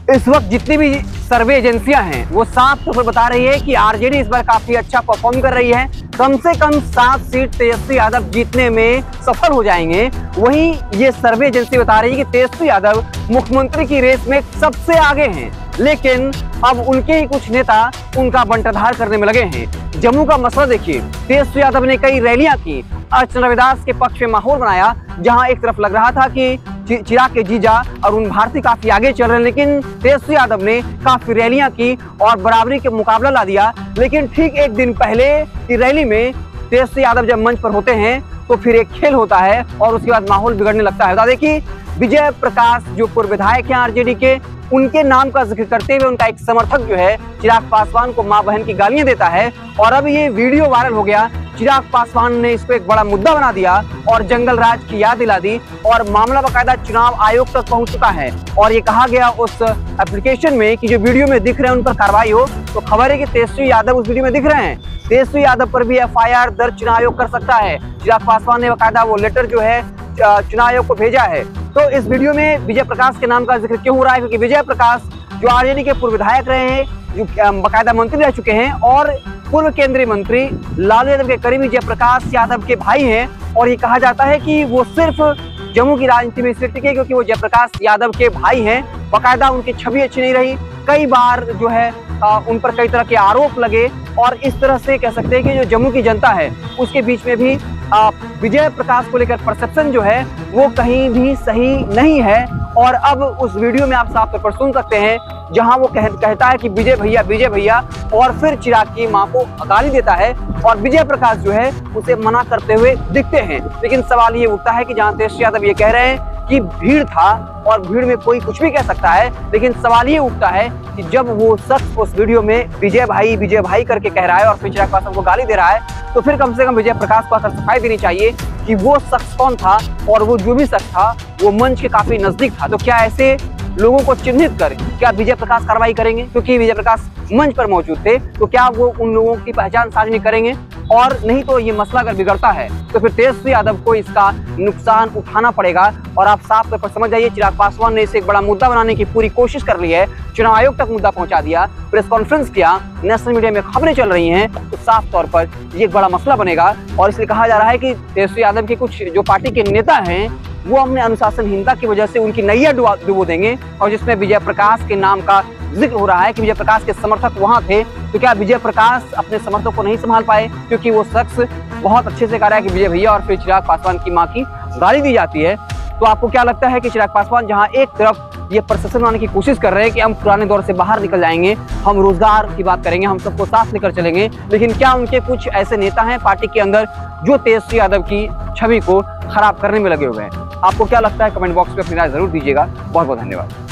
इस वक्त जितनी भी सर्वे एजेंसियां हैं वो साफ तौर पर बता रही है कि आरजेडी इस बार काफी अच्छा परफॉर्म कर रही है। कम से कम 7 सीट तेजस्वी यादव जीतने में सफल हो जाएंगे। वहीं ये सर्वे एजेंसी बता रही है कि तेजस्वी यादव मुख्यमंत्री की रेस में सबसे आगे हैं, लेकिन अब उनके ही कुछ नेता उनका बंटाधार करने में लगे हैं। जम्मू का मसला देखिए, तेजस्वी यादव ने कई रैलियां की, अर्चना रविदास के पक्ष में माहौल बनाया, जहां एक तरफ लग रहा था कि चिराग के जीजा अरुण भारती काफी आगे चल रहे हैं, लेकिन तेजस्वी यादव ने काफी रैलियां की और बराबरी के मुकाबला ला दिया। लेकिन ठीक एक दिन पहले की रैली में तेजस्वी यादव जब मंच पर होते हैं तो फिर एक खेल होता है और उसके बाद माहौल बिगड़ने लगता है। बता दें कि विजय प्रकाश जो पूर्व विधायक हैं आरजेडी के, उनके नाम का जिक्र करते हुए उनका एक समर्थक जो है चिराग पासवान को मां बहन की गालियां देता है और अब ये वीडियो वायरल हो गया। चिराग पासवान ने इसको एक बड़ा मुद्दा बना दिया और जंगल राज की याद दिला दी और मामला बाकायदा चुनाव आयोग तक पहुंच चुका है। और ये कहा गया उस एप्लीकेशन में कि जो वीडियो में दिख रहे हैं उन पर कार्रवाई हो। तो खबर है कि तेजस्वी यादव उस वीडियो में दिख रहे हैं, तेजस्वी यादव पर भी एफआईआर दर्ज चुनाव आयोग कर सकता है। चिराग पासवान ने बाकायदा वो लेटर जो है चुनाव आयोग को भेजा है। तो इस वीडियो में विजय प्रकाश के नाम का जिक्र क्यों हो रहा है? क्योंकि विजय प्रकाश जो आरजेडी के पूर्व विधायक रहे हैं, जो बाकायदा मंत्री रह चुके हैं और पूर्व केंद्रीय मंत्री लालू यादव के करीबी जयप्रकाश यादव के भाई हैं। और ये कहा जाता है कि वो सिर्फ जम्मू की राजनीति में इसलिए टिके क्योंकि वो जयप्रकाश यादव के भाई हैं। बाकायदा उनकी छवि अच्छी नहीं रही, कई बार जो है उन पर कई तरह के आरोप लगे और इस तरह से कह सकते हैं कि जो जम्मू की जनता है उसके बीच में भी विजय प्रकाश को लेकर परसेप्शन जो है वो कहीं भी सही नहीं है। और अब उस वीडियो में आप साफ तौर पर सुन सकते हैं जहां वो कहता है कि विजय भैया और फिर चिराग की मां को गाली देता है और विजय प्रकाश जो है उसे मना करते हुए दिखते हैं। लेकिन सवाल ये उठता है कि जहां तेजस्वी यादव ये कह रहे हैं कि भीड़ था और भीड़ में कोई कुछ भी कह सकता है, लेकिन सवाल ये उठता है कि जब वो शख्स उस वीडियो में विजय भाई करके कह रहा है और फिर चिराग पासवान को गाली दे रहा है, तो फिर कम से कम विजय प्रकाश को आकर सफाई देनी चाहिए कि वो शख्स कौन था और वो जो भी शख्स था वो मंच के काफी नजदीक था। तो क्या ऐसे लोगों को चिन्हित कर क्या विजय प्रकाश कार्रवाई करेंगे? क्योंकि विजय प्रकाश मंच पर मौजूद थे, तो क्या वो उन लोगों की पहचान साझी करेंगे? और नहीं तो ये मसला अगर बिगड़ता है तो फिर तेजस्वी यादव को इसका नुकसान उठाना पड़ेगा। और आप साफ तौर पर समझ जाइए, चिराग पासवान ने इसे एक बड़ा मुद्दा बनाने की पूरी कोशिश कर ली है, चुनाव आयोग तक मुद्दा पहुंचा दिया, प्रेस कॉन्फ्रेंस किया, नेशनल मीडिया में खबरें चल रही हैं, तो साफ तौर पर ये एक बड़ा मसला बनेगा। और इसलिए कहा जा रहा है कि तेजस्वी यादव के कुछ जो पार्टी के नेता हैं वो अपने अनुशासनहीनता की वजह से उनकी नैया डुबो देंगे। और जिसमें विजय प्रकाश के नाम का जिक्र हो रहा है कि विजय प्रकाश के समर्थक वहां थे, तो क्या विजय प्रकाश अपने समर्थकों को नहीं संभाल पाए? क्योंकि वो शख्स बहुत अच्छे से कह रहा है कि विजय भैया और फिर चिराग पासवान की मां की गाली दी जाती है। तो आपको क्या लगता है कि चिराग पासवान जहां एक तरफ ये प्रशासन बनाने की कोशिश कर रहे हैं कि हम पुराने दौर से बाहर निकल जाएंगे, हम रोजगार की बात करेंगे, हम सबको साथ लेकर चलेंगे, लेकिन क्या उनके कुछ ऐसे नेता हैं पार्टी के अंदर जो तेजस्वी यादव की छवि को खराब करने में लगे हुए हैं? आपको क्या लगता है? कमेंट बॉक्स में अपनी राय जरूर दीजिएगा। बहुत बहुत धन्यवाद।